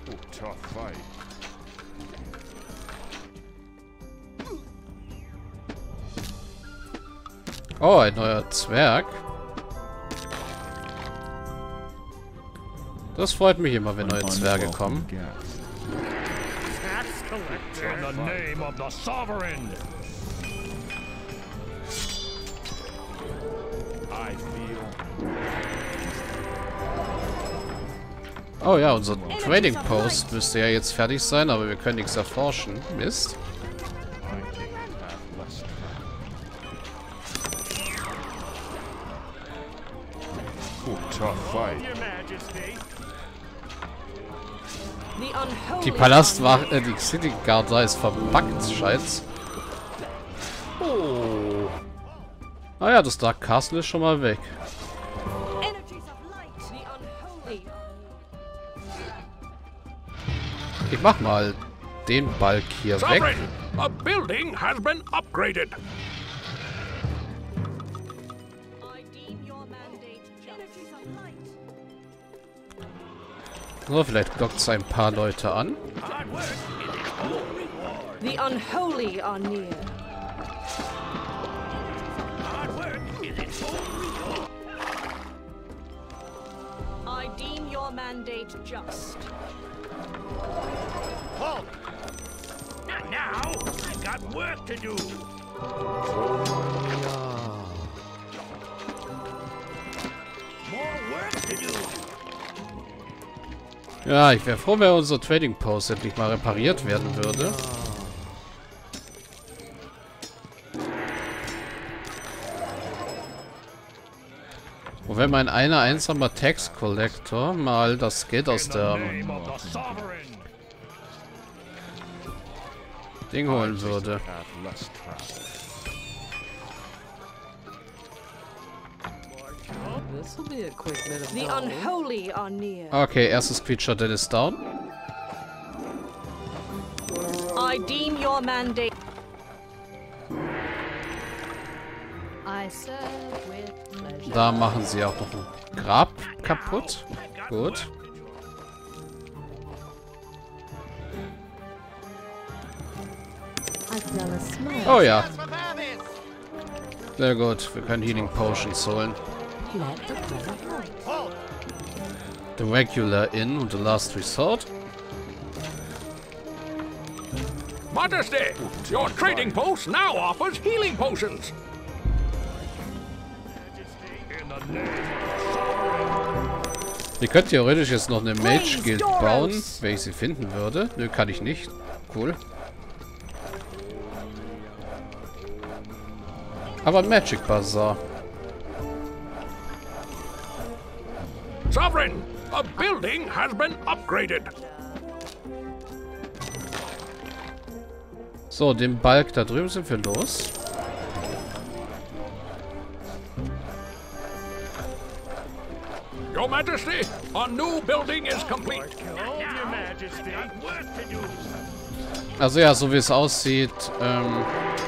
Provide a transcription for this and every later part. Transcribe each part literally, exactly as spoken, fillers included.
Tough fight. Oh, ein neuer Zwerg. Das freut mich immer, wenn neue Zwerge kommen. Tax collector. In the name of the sovereign. I feel. Oh ja, unser Trading Post müsste ja jetzt fertig sein, aber wir können nichts erforschen. Mist. Tough fight. Die Palastwache, äh, die City Guard da ist verpackt, scheint's. Oh. Ah ja, das Dark Castle ist schon mal weg. Ich mach mal den Balk hier weg. A building has been upgraded. So, vielleicht lockt es ein paar Leute an. The unholy are near. I deem your mandate just. Halt! Not now. I got work to do. More work to do. Ja, ich wäre froh, wenn unser Trading Post endlich mal repariert werden würde. Wo wenn mein einer einsamer Tax Collector mal das Geld aus der Ding holen würde. The unholy are near. Okay, erstes Creature Dead ist down. I deem your mandate. I serve with pleasure. Da machen sie auch noch ein Grab kaputt. Gut. Oh ja. Sehr gut. Wir können Healing Potions holen. The Regular Inn und The Last Resort. Majesty, your trading post now offers healing potions. Ihr könnt theoretisch jetzt noch eine Mage Guild bauen, wenn ich sie finden würde. Nö, kann ich nicht. Cool. Aber Magic Bazaar. Sovereign, a building has been upgraded. So, den Balk da drüben sind wir los. Your Majesty, a new building is complete. Also ja, so wie es aussieht, ähm...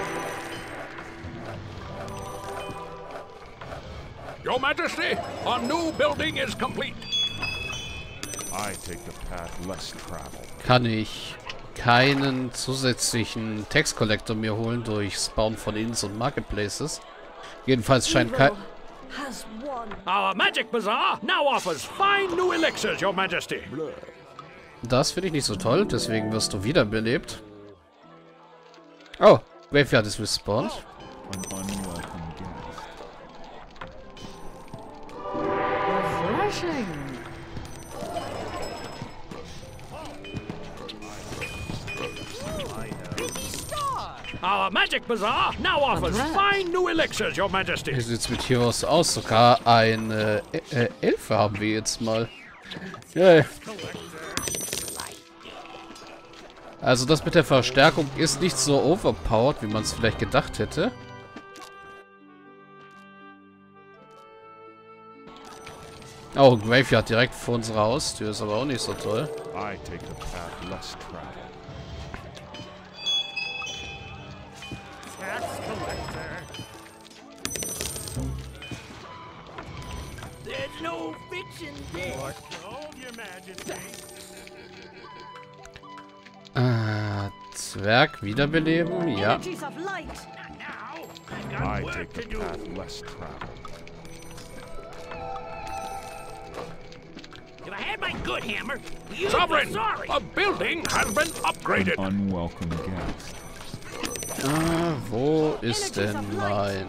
Your Majesty, a new building is complete. I take the path less traveled. kann ich keinen zusätzlichen Tax Collector mir holen durch Spawn von Inns und Marketplaces. Jedenfalls scheint kein... Our Magic Bazaar now offers fine new elixirs, Your Majesty. Das finde ich nicht so toll, deswegen wirst du wiederbelebt. Oh, Graveyard ist respawned. Refreshing. Our Magic Bazaar now offers fine new elixirs, Your Majesty. Wie sieht's mit Heroes aus? Sogar eine äh, Elfe haben wir jetzt mal. Yeah. Also das mit der Verstärkung ist nicht so overpowered, wie man es vielleicht gedacht hätte. Oh, Graveyard direkt vor unserer Haustür ist aber auch nicht so toll. I take the path less traveled. Tax collector. There's no fiction there. Hold your Majesty. Zwerg wiederbeleben, ja. Energies of light. I take the path less traveled. If I had my good hammer, you'd Sovereign, be sorry. a building has been upgraded. Unwelcome guest. Ah, wo ist denn mein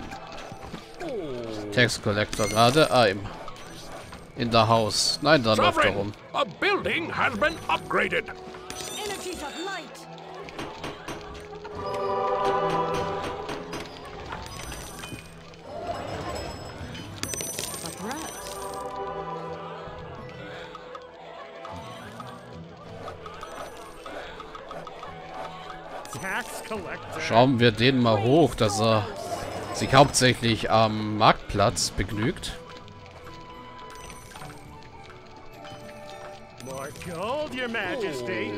Tax Collector gerade? Ah, im in der Haus. Nein, da läuft er rum. Sovereign, a building has been upgraded. Energies of light. Like rats. Tax collector. Schrauben wir den mal hoch, dass er sich hauptsächlich am Marktplatz begnügt. More gold, Your Majesty.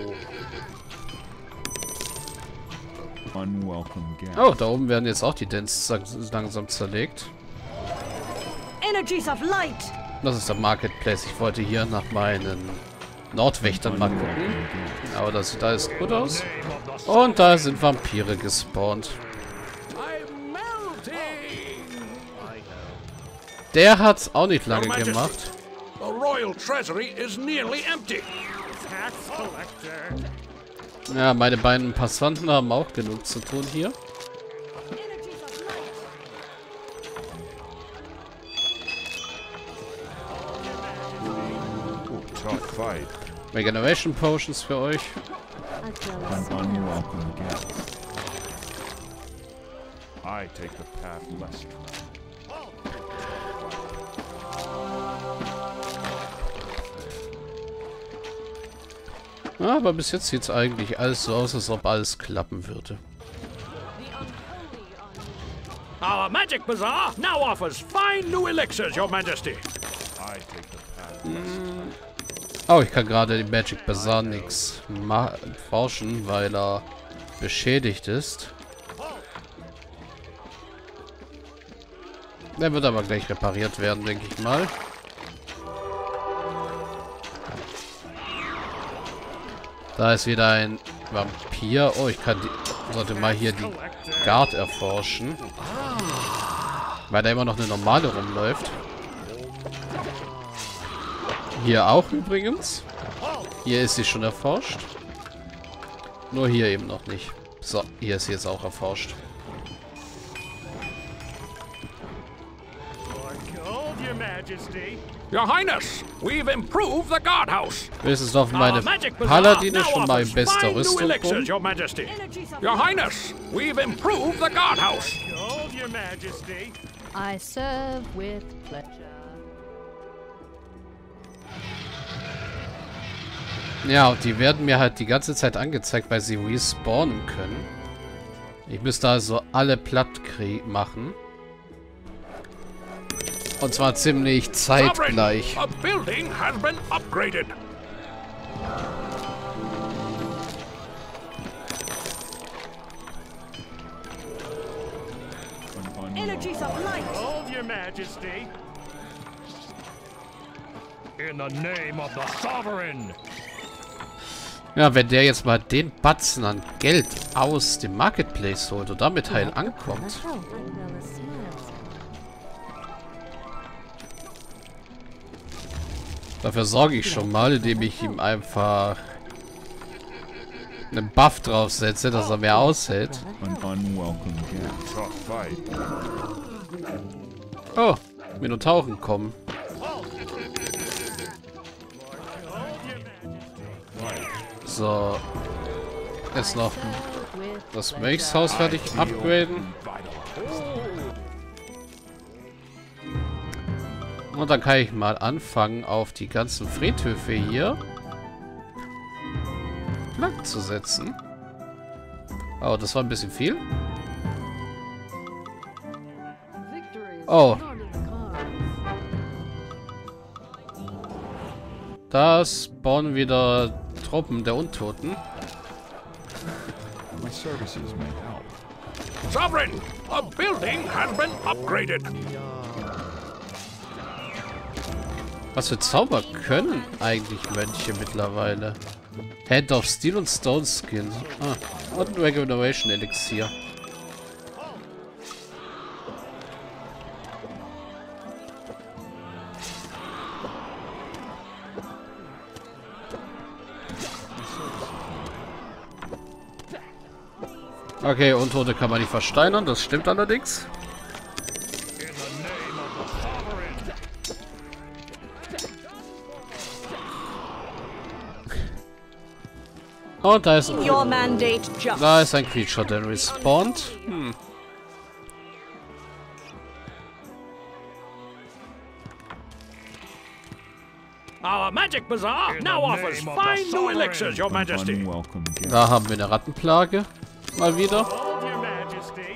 Unwelcome guest. Oh, da oben werden jetzt auch die Dents langsam zerlegt. Energies of light. Das ist der Marketplace. Ich wollte hier nach meinen Nordwächtern mal gucken. Aber das sieht alles gut aus. Und da sind Vampire gespawnt. I'm melting. Der hat's auch nicht lange gemacht. The royal treasury is nearly empty. Tax collector. Ja, meine beiden Passanten haben auch genug zu tun hier. Energies of light. Tough fight. Regeneration Potions für euch. An unwelcome guest. I take the path less traveled. Ja, aber bis jetzt sieht es eigentlich alles so aus, als ob alles klappen würde. Our magic bazaar now offers fine new elixirs, Your Majesty. I take the path less. Oh, ich kann gerade die Magic Bazaar nichts forschen, weil er beschädigt ist. Der wird aber gleich repariert werden, denke ich mal. Da ist wieder ein Vampir. Oh, ich kann die, sollte mal hier die Guard erforschen. Weil da immer noch eine normale rumläuft. Hier auch übrigens. Hier ist sie schon erforscht. Nur hier eben noch nicht. So, hier ist sie jetzt auch erforscht. More gold, Your Majesty. Your Highness, we've improved the guardhouse. Wenigstens laufen Our meine magic bazaar Paladine now schon mal in offers bester fine new Rüstung elixirs, rum. Your Majesty. Energies of Your light. Highness, we've improved the guardhouse. Gold, Your Majesty. I serve with pleasure. Ja, und die werden mir halt die ganze Zeit angezeigt, weil sie respawnen können. Ich müsste also alle platt machen. Und zwar ziemlich Sovereign, zeitgleich. a building has been upgraded. An Energies of light. Gold, Your Majesty. In the name of the Sovereign. Ja, wenn der jetzt mal den Batzen an Geld aus dem Marketplace holt und damit heil ankommt. Dafür sorge ich schon mal, indem ich ihm einfach einen Buff draufsetze, dass er mehr aushält. An unwelcome guest. Tough fight. Oh, Minotauren kommen. So. Jetzt noch das Mönchshaus fertig upgraden. Und dann kann ich mal anfangen, auf die ganzen Friedhöfe hier Flaggen zu setzen. Oh, das war ein bisschen viel. Oh. Da spawnen wieder Truppen der Untoten. My services may help. Sovereign, a building has been upgraded. Was für Zauber können eigentlich Mönche mittlerweile? Hand of Steel und Stone Skin. Ah, und ein Regeneration Elixier. Okay, Untote kann man nicht versteinern, das stimmt allerdings. Und da ist, Your mandate just. da ist ein Creature, der respawnt. Hm. Our magic bazaar now offers fine new elixirs, Your An Majesty. unwelcome guest. Da haben wir eine Rattenplage. Mal wieder. Hold your majesty.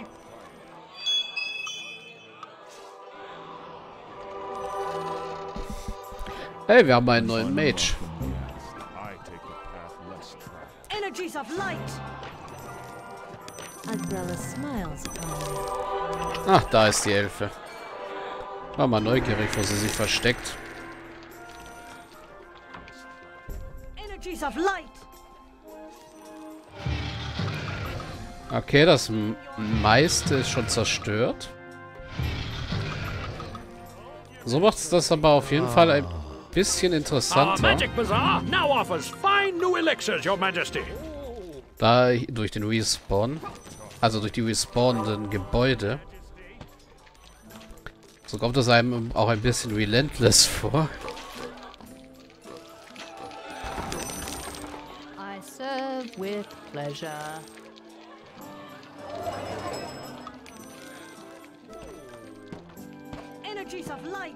Hey, wir haben einen neuen Mage. I take the path less traveled. Energies of light. Agrella smiles upon me. Ach, da ist die Elfe. War mal neugierig, wo sie sich versteckt. Energies of light. Okay, das m- meiste ist schon zerstört. So macht es das aber auf jeden Fall ein bisschen Our interessanter. magic bazaar now offers fine new elixirs, Your Majesty. Da durch den Respawn, also durch die respawnenden Gebäude, so kommt es einem auch ein bisschen relentless vor. I serve with pleasure. Energies of light.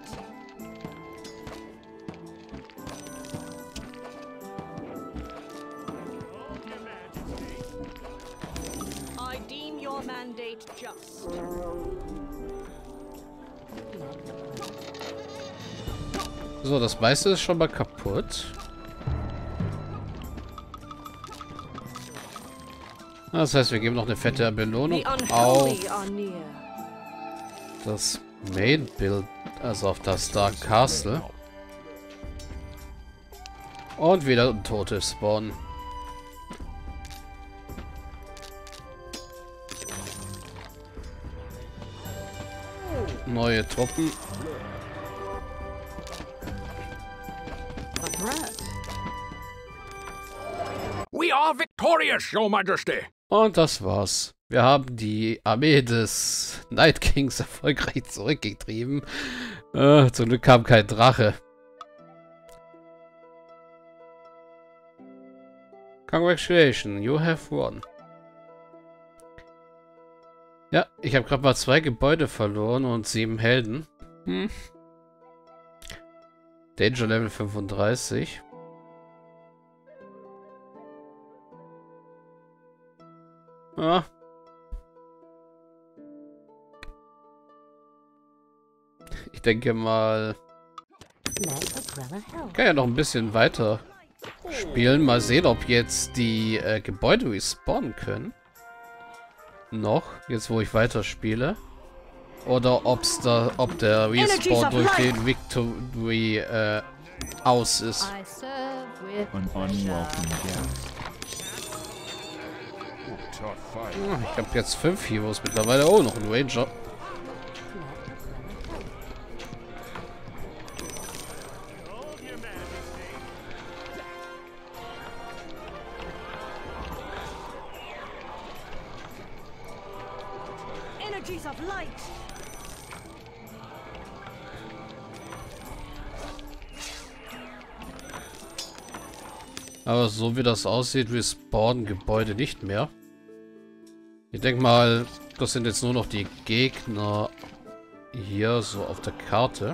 I deem your mandate just. So, das meiste ist schon mal kaputt. Das heißt, wir geben noch eine fette Belohnung The auf unholy are near. das Main Build, also auf das Dark Castle. Und wieder ein Tote spawnen. Neue Truppen. A threat. We are victorious, Your Majesty. Und das war's. Wir haben die Armee des Night Kings erfolgreich zurückgetrieben. Äh, zum Glück kam kein Drache. Congratulations, you have won. Ja, ich habe gerade mal zwei Gebäude verloren und sieben Helden. Hm. Danger Level fünfunddreißig. Ah. Ich denke mal, Let Agrella help. kann ja noch ein bisschen weiter spielen. Mal sehen, ob jetzt die äh, Gebäude respawnen können. Noch, jetzt wo ich weiterspiele. Oder ob's da, ob der Respawn durch den Victory äh, aus ist. I serve with An unwelcome guest. Tough fight. Ah, ich habe jetzt fünf Heroes mittlerweile. Oh, noch ein Ranger. Hold your majesty. energies of light. Aber so wie das aussieht, respawnen Gebäude nicht mehr. Ich denke mal, das sind jetzt nur noch die Gegner hier so auf der Karte.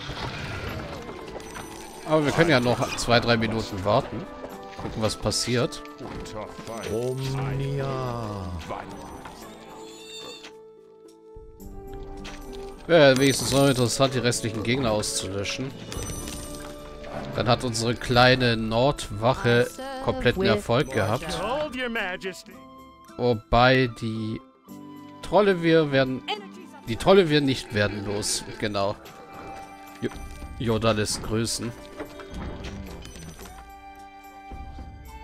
Aber wir können ja noch zwei, drei Minuten warten. Gucken, was passiert. Tough fight. Wäre wenigstens noch interessant, die restlichen Gegner auszulöschen. Dann hat unsere kleine Nordwache kompletten Erfolg gehabt. Hold your majesty. Wobei die Trolle wir werden... Energies of Die Trolle wir nicht werden los. Genau. Jo Yoda lässt grüßen.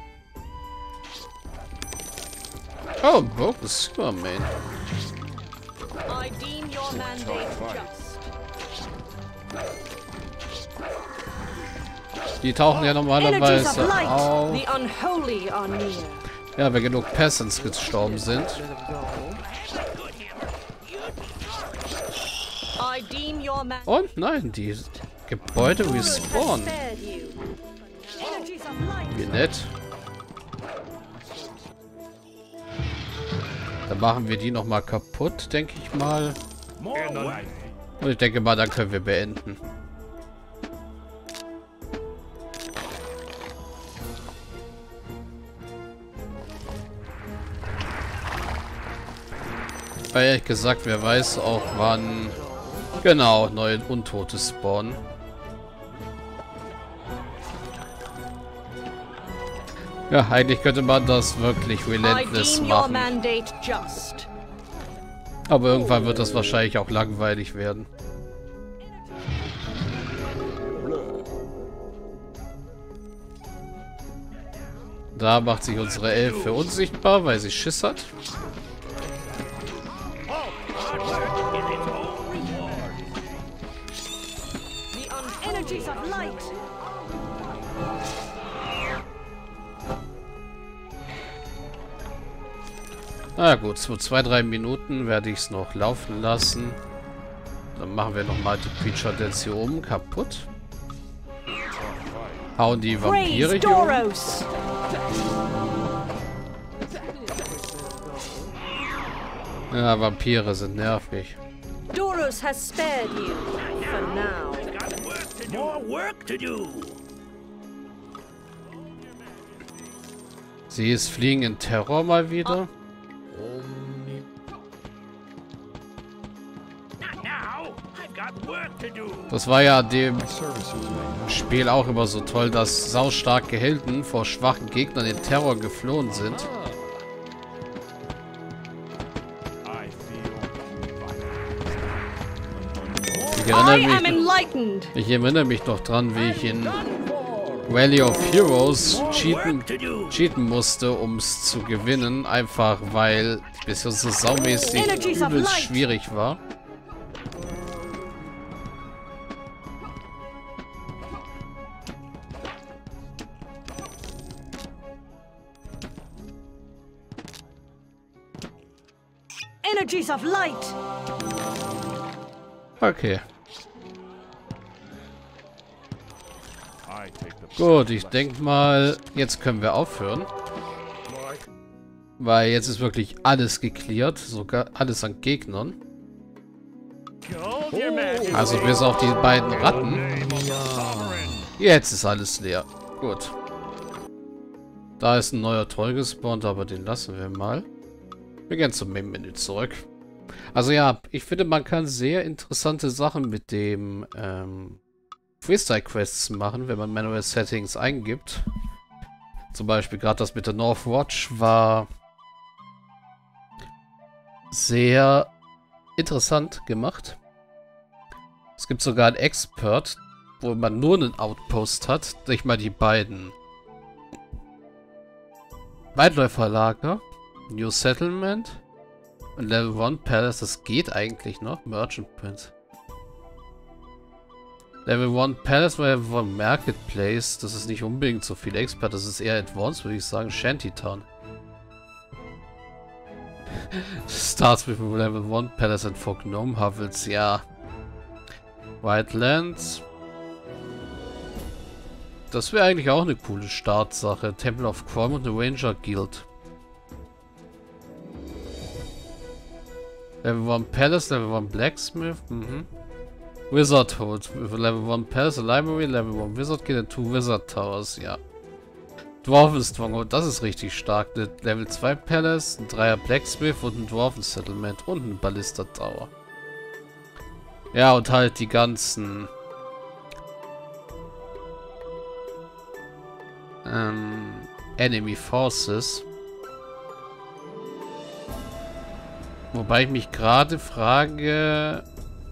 Oh, Bogus Superman. I deem your mandate just. Die tauchen ja Energies normalerweise of light, auf. the unholy are near. Ja, wenn genug Peasants gestorben sind. I deem your man Und nein, die Gebäude respawnen. spared you. Energies of light. Wie nett. Dann machen wir die nochmal kaputt, denke ich mal. Und ich denke mal, dann können wir beenden. Weil ehrlich gesagt, wer weiß auch wann genau neue Untote spawnen. Ja, eigentlich könnte man das wirklich I relentless deem your machen. mandate just. Aber irgendwann wird das wahrscheinlich auch langweilig werden. Da macht sich unsere Elfe unsichtbar, weil sie Schiss hat. The un energies of light. Na gut, so zwei, drei Minuten werde ich es noch laufen lassen. Dann machen wir nochmal die Creature jetzt hier oben kaputt. Hauen die Vampire Praise hier um. Doros. Ja, Vampire sind nervig. Doros has spared you for now. More work to do. Sie ist Fliegen in Terror mal wieder. Now, I've got work to do. Das war ja dem Services may Spiel auch immer so toll, dass saustarke Helden vor schwachen Gegnern in Terror geflohen sind. I feel Ich I erinnere am mich, enlightened. ich erinnere mich noch dran, wie ich in Valley of Heroes cheaten, Work to do. cheaten musste, um es zu gewinnen. Einfach weil es so saumäßig Energies of übelst light. schwierig war. Energies of light. Okay. I take the Gut, ich denke mal, jetzt können wir aufhören. Weil jetzt ist wirklich alles geklärt, sogar alles an Gegnern. Hold your magic. Also bis auf die beiden Ratten. Jetzt ist alles leer. Gut. Da ist ein neuer Troll gespawnt, aber den lassen wir mal. Wir gehen zum Main-Menü zurück. Also ja, ich finde, man kann sehr interessante Sachen mit dem ähm, Freestyle-Quests machen, wenn man Manual Settings eingibt. Zum Beispiel gerade das mit der Northwatch war sehr interessant gemacht. Es gibt sogar einen Expert, wo man nur einen Outpost hat, nicht mal die beiden Weitläuferlager, New Settlement und Level one Palace, das geht eigentlich noch, Merchant Prince. Level one Palace, Level one Marketplace, das ist nicht unbedingt so viel Expert, das ist eher Advanced, würde ich sagen, Shantytown. Starts with Level one Palace and for Gnome Hovels, ja. Wildlands. Das wäre eigentlich auch eine coole Startsache. Temple of Crom und eine Ranger Guild. Level one Palace, Level one Blacksmith, mhm. Wizard Hood. Level one Palace, a Library, Level one Wizard Guild and two Wizard Towers, ja. Dwarven Stronghold, das ist richtig stark. Eine Level zwei Palace, ein Dreier Blacksmith und ein Dwarven Settlement und ein Ballista Tower. Ja, und halt die ganzen ähm, Enemy Forces. Wobei ich mich gerade frage,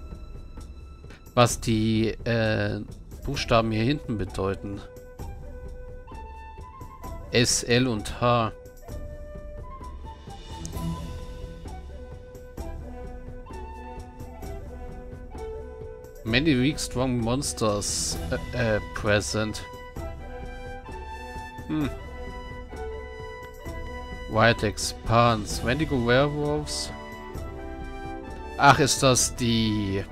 was die äh, Buchstaben hier hinten bedeuten. S, L und H. Many weak strong monsters äh, äh, present. Hm. Wild Expanse. Wendigo Werewolves. Ach, ist das die...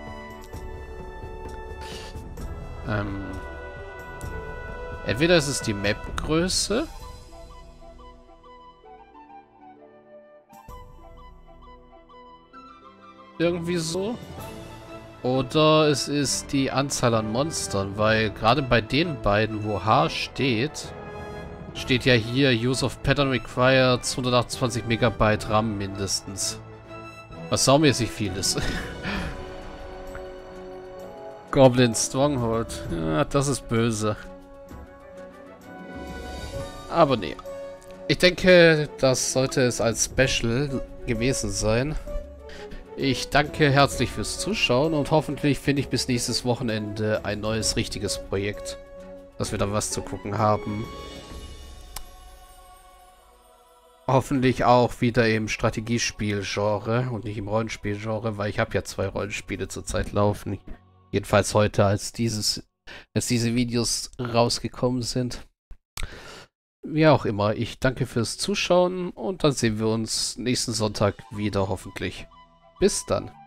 Ähm... Entweder ist es die Map-Größe. Irgendwie so. Oder es ist die Anzahl an Monstern, weil gerade bei den beiden, wo H steht, steht ja hier Use of Pattern Required hundertachtundzwanzig Megabyte RAM mindestens. Was saumäßig viel ist. Goblin Stronghold. Ja, das ist böse. Aber nee. Ich denke, das sollte es als Special gewesen sein. Ich danke herzlich fürs Zuschauen und hoffentlich finde ich bis nächstes Wochenende ein neues, richtiges Projekt, dass wir da was zu gucken haben. Hoffentlich auch wieder im Strategiespiel-Genre und nicht im Rollenspiel-Genre, weil ich habe ja zwei Rollenspiele zurzeit laufen. Jedenfalls heute, als dieses, als diese Videos rausgekommen sind. Wie auch immer, ich danke fürs Zuschauen und dann sehen wir uns nächsten Sonntag wieder hoffentlich. Bis dann.